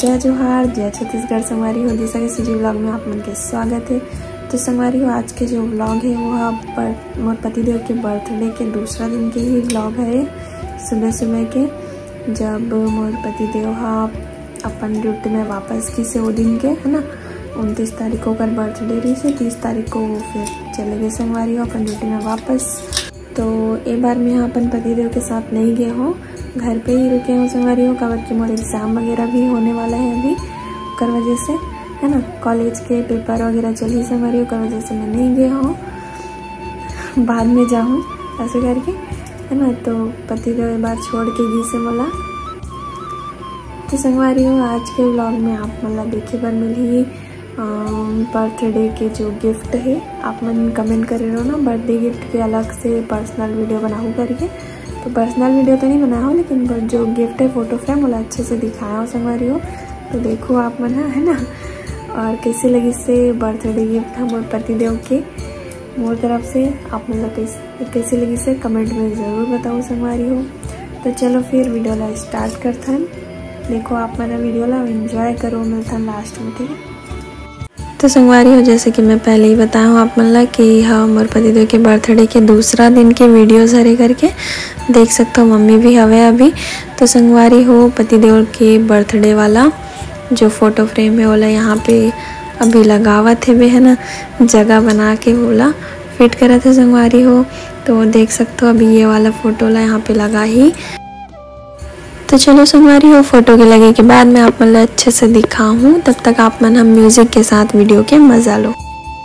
जय जोहार, जय छत्तीसगढ़। संगवारी हो जैसा कि सुजी व्लॉग में आप मन के स्वागत है। तो संगवारी हो आज के जो व्लॉग है वो मोर पतिदेव के बर्थडे के दूसरा दिन के ही व्लॉग है। सुबह सुबह के जब मोर पतिदेव अपन ड्यूटी में वापस की से वो दिन के है ना 29 तारीख को कर बर्थडे रही से 30 तारीख को फिर चले गए संगवारी हो अपन ड्यूटी में वापस। तो एक बार मैं यहाँ अपन पतिदेव के साथ नहीं गए हो, घर पे ही रुके हो संगवारी हो। काबर कि मोर एग्ज़ाम वगैरह भी होने वाला है अभी कर वजह से है ना, कॉलेज के पेपर वगैरह चली संगवारी हो कर वजह से मैं नहीं गए हो, बाद में जाऊँ ऐसे करके है ना। तो पतिदेव एक बार छोड़ के गई से बोला। तो संगवारी हो आज के व्लॉग में आप मतलब देखे पर मिली बर्थडे के जो गिफ्ट है। आप मन कमेंट करे रहो ना बर्थडे गिफ्ट के अलग से पर्सनल वीडियो बनाऊँ करके। तो पर्सनल वीडियो तो नहीं बनाया हो लेकिन जो गिफ्ट है फोटो फ्रेम वाला अच्छे से दिखाया हो संगवारी हो। तो देखो आप मन है ना, और कैसे लगी से बर्थडे गिफ्ट है मोर पतिदेव के मोर तरफ से। आप मतलब कैसे लगी से कमेंट में ज़रूर बताओ संगवारी हो। तो चलो फिर वीडियो ला स्टार्ट करथन। देखो आप मेरा वीडियो ला एंजॉय करो, मिलता लास्ट में, ठीक है। तो संगवारी हो जैसे कि मैं पहले ही बताया हूँ आप मतलब कि हाँ मोर पतिदेव के बर्थडे के दूसरा दिन के वीडियोज़ हरे करके देख सकते हो। मम्मी भी हवे अभी। तो संगवारी हो पतिदेव के बर्थडे वाला जो फ़ोटो फ्रेम है बोला यहाँ पे अभी लगावत है वे है ना, जगह बना के बोला फिट करा थे संगवारी हो। तो देख सकते हो अभी ये वाला फ़ोटो ला यहाँ पे लगा ही। तो चलो संगवारी हो फोटो के लगे के बाद मैं आप मतलब अच्छे से दिखाऊँ, तब तक आप मन हम म्यूजिक के साथ वीडियो के मजा लो।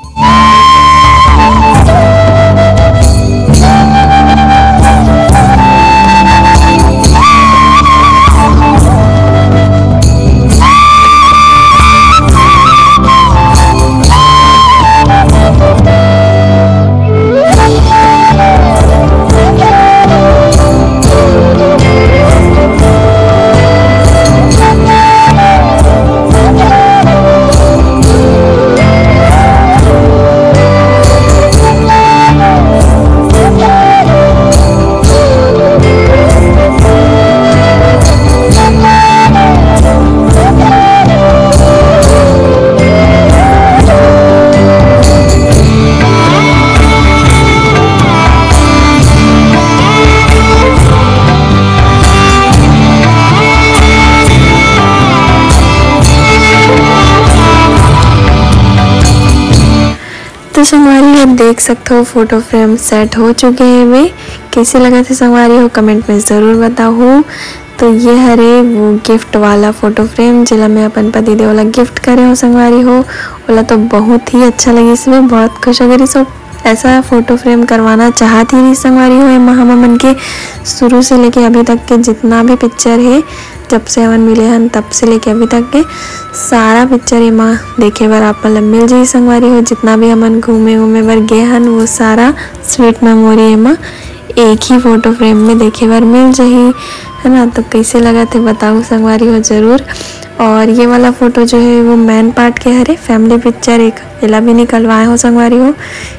तो संगवारी हो देख सकते हो फोटो फ्रेम सेट हो चुके हैं वे। कैसे लगा थे संगवारी हो कमेंट में ज़रूर बताओ। तो ये हरे वो गिफ्ट वाला फ़ोटो फ्रेम जिला में अपन पतिदेव वाला गिफ्ट करे हो संगवारी हो बोला। तो बहुत ही अच्छा लगी, इसमें बहुत खुश हो गई। सब ऐसा फ़ोटो फ्रेम करवाना चाहती रही संगवारी हो। हम मन के शुरू से लेके अभी तक के जितना भी पिक्चर है, जब से हमन मिले हैं तब से लेके अभी तक के सारा पिक्चर एमा देखे बर आप मतलब मिल जाई संगवारी हो। जितना भी हमन घूमे बर गए हन वो सारा स्वीट मेमोरी एमा एक ही फ़ोटो फ्रेम में देखे बर मिल जाही है ना। तो कैसे लगा थे बताओ संगवारी हो ज़रूर। और ये वाला फ़ोटो जो है वो मेन पार्ट के हरे फैमिली पिक्चर एक एला भी निकलवाए हो संगवारी हो।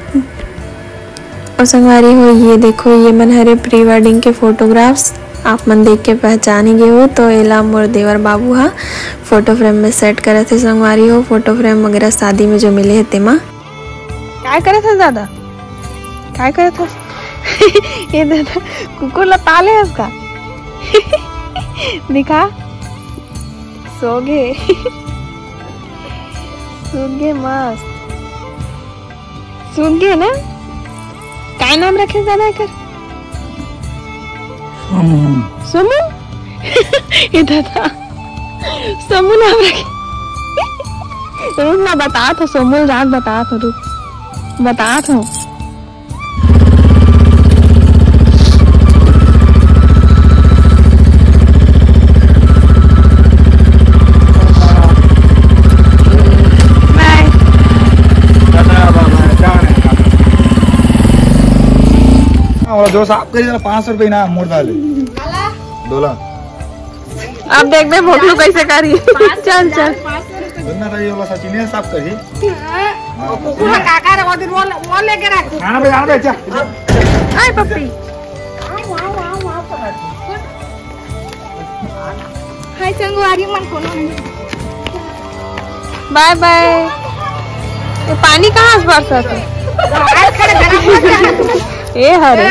और संगवारी हो ये देखो ये मन हरे प्री वेडिंग के फोटोग्राफ्स आप मन देख के पहचान ही गए हो। तो एला मोर देवर बाबू हा फोटो फ्रेम में सेट करे थे संगवारी हो। फोटो फ्रेम वगैरह शादी में जो मिले है तेमा काय करे थे दादा, काय करे थे ये दादा कुकुर ला पाले है उसका दिखा सोगे सोगे मस्त सोगे ना। काय नाम रखे दादा कर सोमू ये दादा सोमू नाम रखे। रुक ना बता था सोमू रात बता था, रुक बता था। जो साफ करी 500 रुपये ना मोड़ डाले दोला। अब देख बे भोगलू कैसे करी। चल चल ना तो ये वाला सचिन साफ करी। पूरा काका रे वो लेके रख। आना बे चल। आय पप्पी हाय संगवारी मन कोनो बाय बाय। ये पानी कहाँ से बरसा था? ए हरे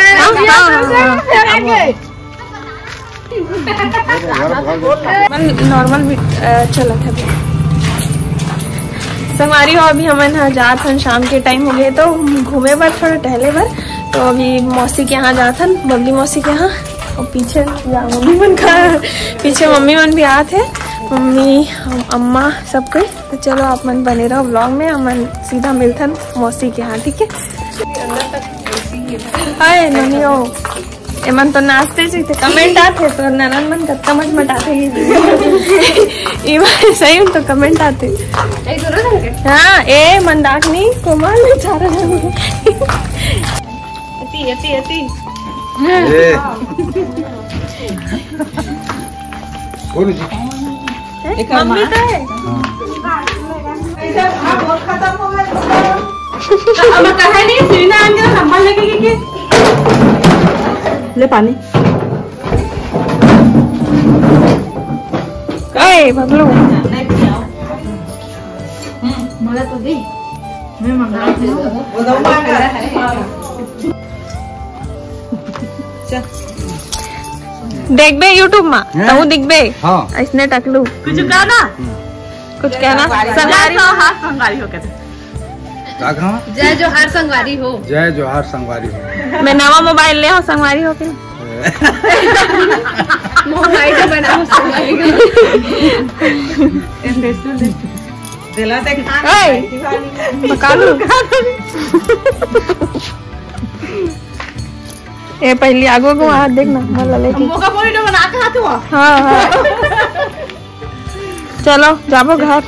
नॉर्मल भी चला था। संगवारी हो अभी हम यहाँ जात हन, शाम के टाइम हो गए तो घूमे बर थोड़ा टहले बर। तो अभी मौसी के यहाँ जात हन, बबली मौसी के यहाँ। और पीछे मम्मी मन का पीछे मम्मी मन भी आते हैं, मम्मी अम्मा सब कोई। तो चलो आप मन बने रहो व्लॉग में, हम सीधा मिलथन मौसी के यहाँ, ठीक है। हाय ननियो एमन तो नाचते सीखते कमेंट आते तो ननन मन कत्ता मच मटाते सही तो कमेंट आते। हाँ ए मंदाकिनी कोमल चारा अति अति अति मम्मी तो है खत्म हो गया। कहा नहीं सीना आगे नंबर लेके ले पानी। अरे भगलू मला तो दे मैं मंगा देख बे यूट्यूब में तो दिख बे। हाँ इसने टकलू कुछ कहना संगवारी हो हाथ संगवारी हो कहते जय जोहार संगवारी हो, जय जोहार संगवारी हो। मैं नवा मोबाइल ले हो संगवारी हो के मोबाइल बनाओ संगवारी दिला देख बकालू ए पहली आगो को हाथ देखना मला लेके मोका फोटो बना के हाथ हुआ। हां हां चलो जाबो घर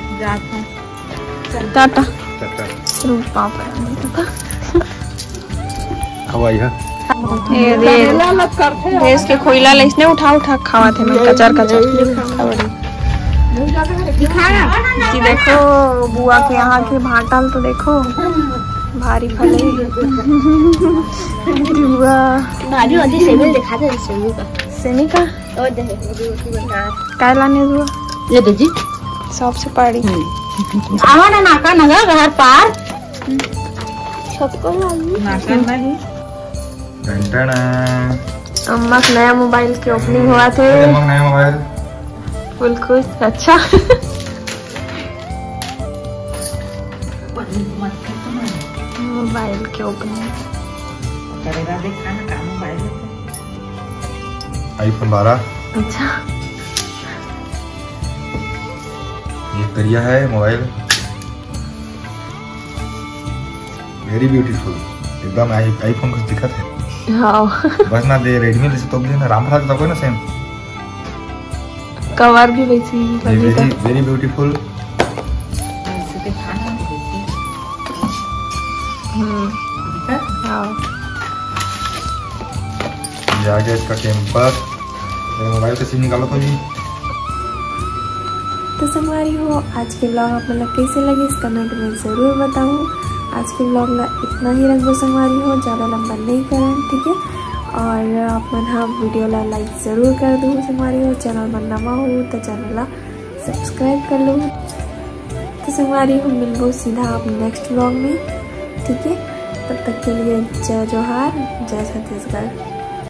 टाटा देश के खोइला ले इसने उठा उठा खावा थे मैं कचर कचर। जी देखो बुआ के यहाँ के भाटल तो देखो भारी फले बुआ भारी होती सेमी दिखा दे सेमी का और काय लाने बुआ ये दीदी सबसे पाड़ी आवा ना नाका नगर घर पार सबको नहीं। अम्मा का नया मोबाइल की ओपनिंग हुआ थे, नया मोबाइल फुल खुश। अच्छा मोबाइल की ओपनिंग करेगा देखा ना का मोबाइल आईफोन 12। अच्छा ये करिया है मोबाइल, वेरी ब्यूटीफुल एकदम आईफोन का दिखत है। हाँ बस ना दे रेडमी जैसे तो भी ना राम भरा तो कोई ना सेम कवर भी वैसे ही लगी वेरी ब्यूटीफुल। हाँ ये आ गया इसका टेम्पर। मोबाइल से सिम निकालो तो जी। तो संगवारी हो आज के ब्लॉग आप मतलब कैसे लगे इस कमेंट में ज़रूर बताऊँ। आज के ब्लॉग ला इतना ही रखो संगवारी हो, ज़्यादा लंबा नहीं करें, ठीक है। और आप मन हाँ वीडियो ला लाइक ज़रूर कर दो संगवारी हो। चैनल में नवा हो तो चैनल ला सब्सक्राइब कर लो। तो संगवारी हो मिलबो सीधा आप नेक्स्ट ब्लॉग में, ठीक है। तब तक के लिए जय जोहार, जय छत्तीसगढ़।